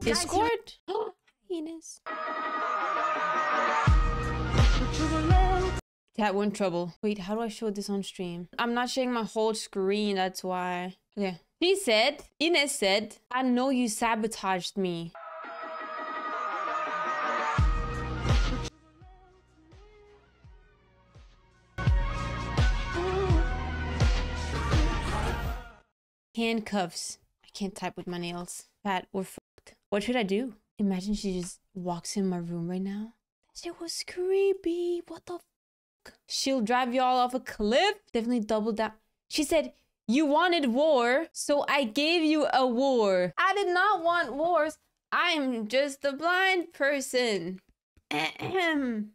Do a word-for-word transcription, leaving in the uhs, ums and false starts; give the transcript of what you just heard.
Discord? Enos. That we're in trouble. Wait, how do I show this on stream? I'm not showing my whole screen, that's why. Okay. He said, Ines said, I know you sabotaged me. Handcuffs. I can't type with my nails. Pat, we're fucked. What should I do? Imagine she just walks in my room right now. That shit was creepy. What the fuck? She'll drive y'all off a cliff. Definitely double down. She said, you wanted war, so I gave you a war. I did not want wars. I'm just a blind person. Ahem.